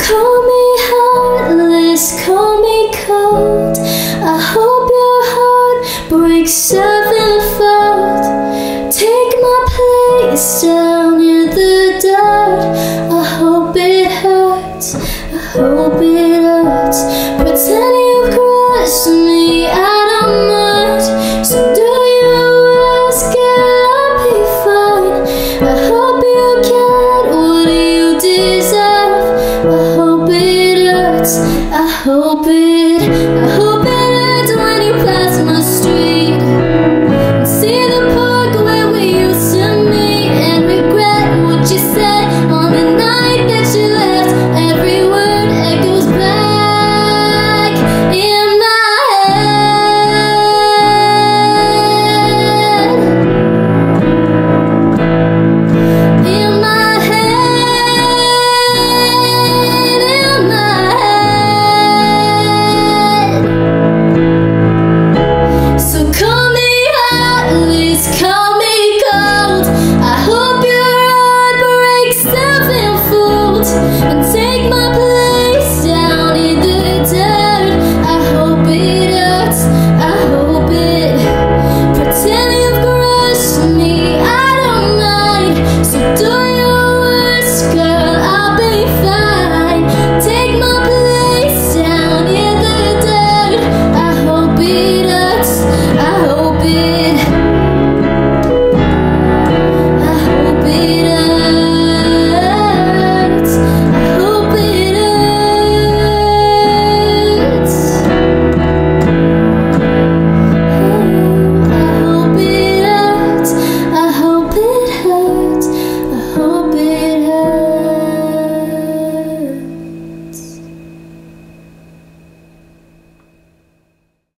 Call me heartless, call me cold. I hope your heart breaks sevenfold. Take my place down in the dirt. I hope it hurts, I hope it hurts. Pretend you've crushed me out of mud. So do you ask, girl, I'll be fine. I hope you get what you deserve. I hope it hurts, I hope it hurts when you pass my street and see the park where we used to meet and regret what you said on the night that you left. Every word echoes back in my head. In my head, in my head. So call me heartless, call me cold. I hope your heart breaks sevenfold.